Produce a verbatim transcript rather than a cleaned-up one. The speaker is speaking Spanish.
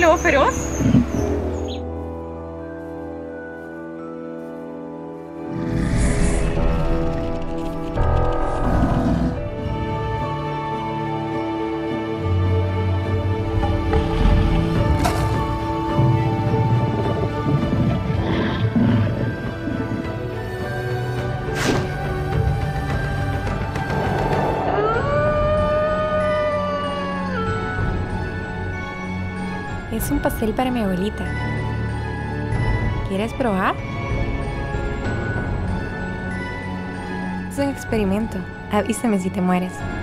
el lobo feroz? Es un pastel para mi abuelita. ¿Quieres probar? Es un experimento. Avísame si te mueres.